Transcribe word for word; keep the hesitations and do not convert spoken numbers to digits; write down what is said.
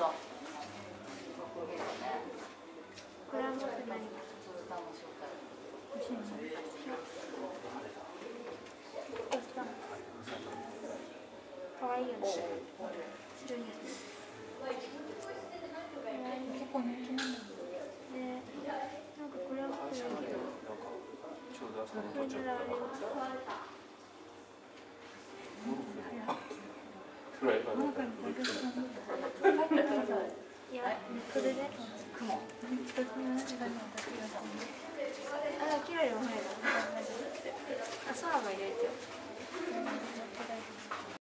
だ。 これはもう何？かわいいよね。白いやつ。 結構人気なんだ。 ね、なんかこれは持ってないけど。これならあれは。いや、ネットでね。雲。ネットでね。あ、キラリも入る。あ、空も入れてよ。